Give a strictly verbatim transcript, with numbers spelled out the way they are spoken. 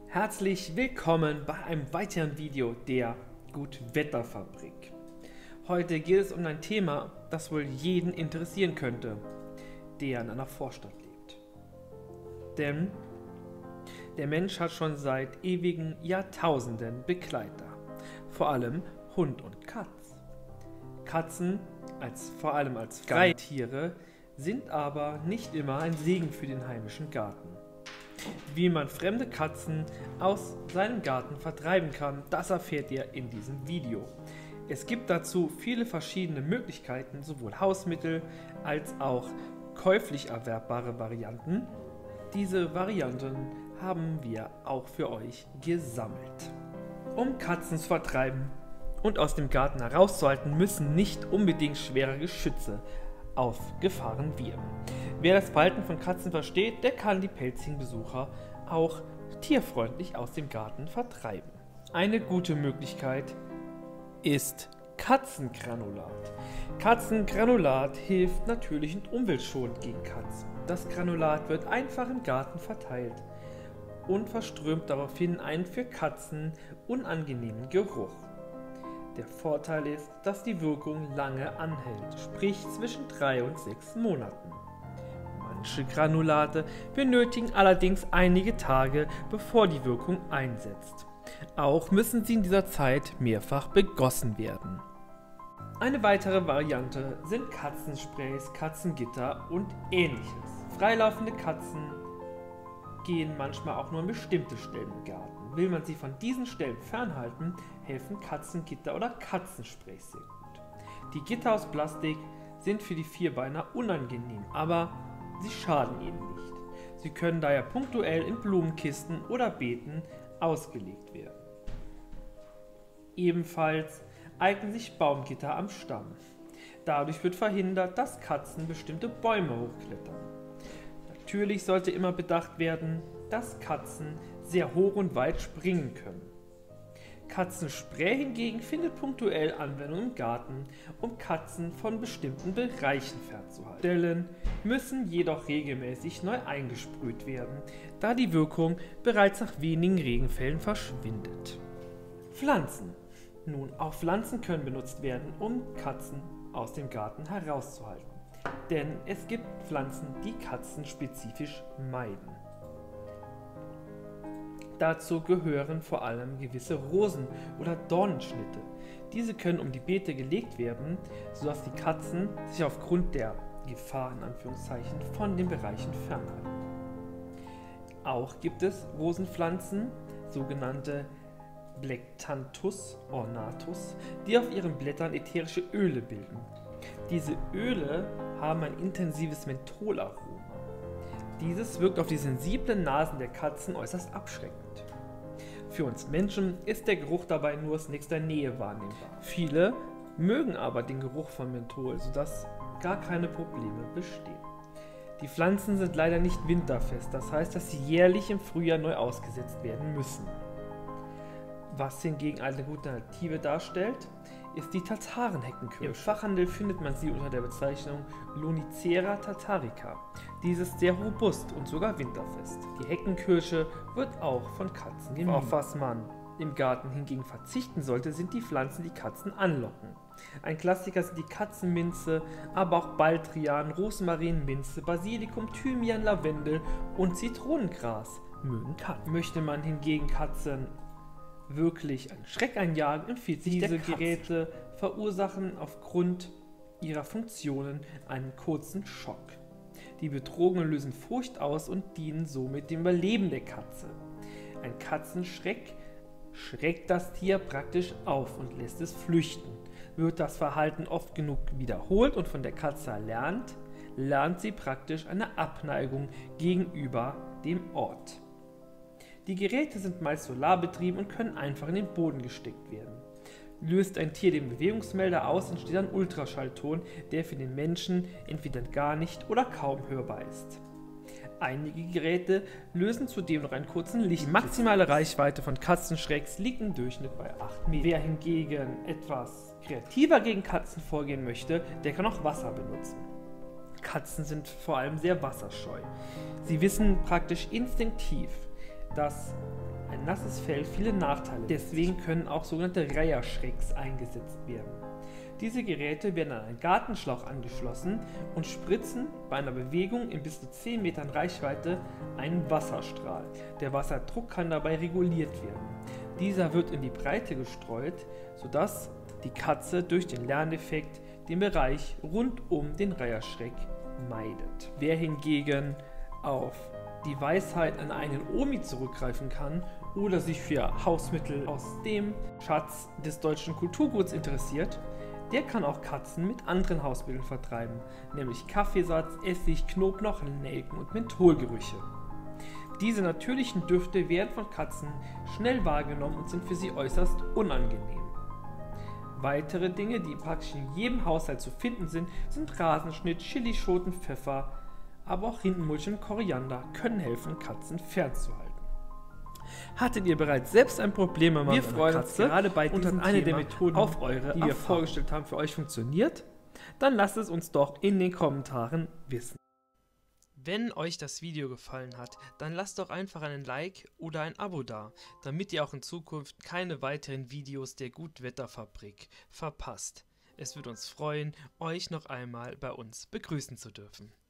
Herzlich willkommen bei einem weiteren Video der Gutwetterfabrik. Heute geht es um ein Thema, das wohl jeden interessieren könnte, der in einer Vorstadt lebt. Denn der Mensch hat schon seit ewigen Jahrtausenden Begleiter, vor allem Hund und Katz. Katzen, als, vor allem als Freitiere, sind aber nicht immer ein Segen für den heimischen Garten. Wie man fremde Katzen aus seinem Garten vertreiben kann, das erfährt ihr in diesem Video. Es gibt dazu viele verschiedene Möglichkeiten, sowohl Hausmittel als auch käuflich erwerbbare Varianten. Diese Varianten haben wir auch für euch gesammelt. Um Katzen zu vertreiben und aus dem Garten herauszuhalten, müssen nicht unbedingt schwere Geschütze aufgefahren werden. Wer das Verhalten von Katzen versteht, der kann die pelzigen Besucher auch tierfreundlich aus dem Garten vertreiben. Eine gute Möglichkeit ist Katzengranulat. Katzengranulat hilft natürlich und umweltschonend gegen Katzen. Das Granulat wird einfach im Garten verteilt und verströmt daraufhin einen für Katzen unangenehmen Geruch. Der Vorteil ist, dass die Wirkung lange anhält, sprich zwischen drei und sechs Monaten. Manche Granulate benötigen allerdings einige Tage, bevor die Wirkung einsetzt. Auch müssen sie in dieser Zeit mehrfach begossen werden. Eine weitere Variante sind Katzensprays, Katzengitter und ähnliches. Freilaufende Katzen gehen manchmal auch nur an bestimmte Stellen im Garten. Will man sie von diesen Stellen fernhalten, helfen Katzengitter oder Katzensprays sehr gut. Die Gitter aus Plastik sind für die Vierbeiner unangenehm, aber sie schaden ihnen nicht. Sie können daher punktuell in Blumenkisten oder Beeten ausgelegt werden. Ebenfalls eignen sich Baumgitter am Stamm. Dadurch wird verhindert, dass Katzen bestimmte Bäume hochklettern. Natürlich sollte immer bedacht werden, dass Katzen sehr hoch und weit springen können. Katzenspray hingegen findet punktuell Anwendung im Garten, um Katzen von bestimmten Bereichen fernzuhalten. Stellen müssen jedoch regelmäßig neu eingesprüht werden, da die Wirkung bereits nach wenigen Regenfällen verschwindet. Pflanzen. Nun, auch Pflanzen können benutzt werden, um Katzen aus dem Garten herauszuhalten. Denn es gibt Pflanzen, die Katzen spezifisch meiden. Dazu gehören vor allem gewisse Rosen- oder Dornenschnitte. Diese können um die Beete gelegt werden, sodass die Katzen sich aufgrund der Gefahr in Anführungszeichen von den Bereichen fernhalten. Auch gibt es Rosenpflanzen, sogenannte Blectanthus ornatus, die auf ihren Blättern ätherische Öle bilden. Diese Öle haben ein intensives Mentholaroma. Dieses wirkt auf die sensiblen Nasen der Katzen äußerst abschreckend. Für uns Menschen ist der Geruch dabei nur aus nächster Nähe wahrnehmbar. Viele mögen aber den Geruch von Menthol, sodass gar keine Probleme bestehen. Die Pflanzen sind leider nicht winterfest, das heißt, dass sie jährlich im Frühjahr neu ausgesetzt werden müssen. Was hingegen eine gute Alternative darstellt, ist die Tatarenheckenkirsche. Im Fachhandel findet man sie unter der Bezeichnung Lonicera tatarica. Diese ist sehr robust und sogar winterfest. Die Heckenkirsche wird auch von Katzen gemieden. Auf was man im Garten hingegen verzichten sollte, sind die Pflanzen, die Katzen anlocken. Ein Klassiker sind die Katzenminze, aber auch Baldrian, Rosmarin, Minze, Basilikum, Thymian, Lavendel und Zitronengras mögen Katzen. Möchte man hingegen Katzen wirklich einen Schreck einjagen, empfiehlt sich diese Geräte verursachen aufgrund ihrer Funktionen einen kurzen Schock. Die Betrogenen lösen Furcht aus und dienen somit dem Überleben der Katze. Ein Katzenschreck schreckt das Tier praktisch auf und lässt es flüchten. Wird das Verhalten oft genug wiederholt und von der Katze erlernt, lernt sie praktisch eine Abneigung gegenüber dem Ort. Die Geräte sind meist solarbetrieben und können einfach in den Boden gesteckt werden. Löst ein Tier den Bewegungsmelder aus, entsteht ein Ultraschallton, der für den Menschen entweder gar nicht oder kaum hörbar ist. Einige Geräte lösen zudem noch einen kurzen Licht. Die maximale Reichweite von Katzenschrecks liegt im Durchschnitt bei acht Meter. Wer hingegen etwas kreativer gegen Katzen vorgehen möchte, der kann auch Wasser benutzen. Katzen sind vor allem sehr wasserscheu. Sie wissen praktisch instinktiv, dass ein nasses Fell viele Nachteile. Deswegen können auch sogenannte Reiherschrecks eingesetzt werden. Diese Geräte werden an einen Gartenschlauch angeschlossen und spritzen bei einer Bewegung in bis zu zehn Metern Reichweite einen Wasserstrahl. Der Wasserdruck kann dabei reguliert werden. Dieser wird in die Breite gestreut, sodass die Katze durch den Lerneffekt den Bereich rund um den Reiherschreck meidet. Wer hingegen auf die Weisheit einer eigenen Omi zurückgreifen kann oder sich für Hausmittel aus dem Schatz des deutschen Kulturguts interessiert, der kann auch Katzen mit anderen Hausmitteln vertreiben, nämlich Kaffeesatz, Essig, Knoblauch, Nelken und Mentholgerüche. Diese natürlichen Düfte werden von Katzen schnell wahrgenommen und sind für sie äußerst unangenehm. Weitere Dinge, die praktisch in jedem Haushalt zu finden sind, sind Rasenschnitt, Chilischoten, Pfeffer, aber auch Rindenmulch und Koriander können helfen, Katzen fernzuhalten. Hattet ihr bereits selbst ein Problem mit einer Katze gerade bei und hat eine der Methoden auf eure, die wir vorgestellt haben, für euch funktioniert? Dann lasst es uns doch in den Kommentaren wissen. Wenn euch das Video gefallen hat, dann lasst doch einfach einen Like oder ein Abo da, damit ihr auch in Zukunft keine weiteren Videos der Gutwetterfabrik verpasst. Es würde uns freuen, euch noch einmal bei uns begrüßen zu dürfen.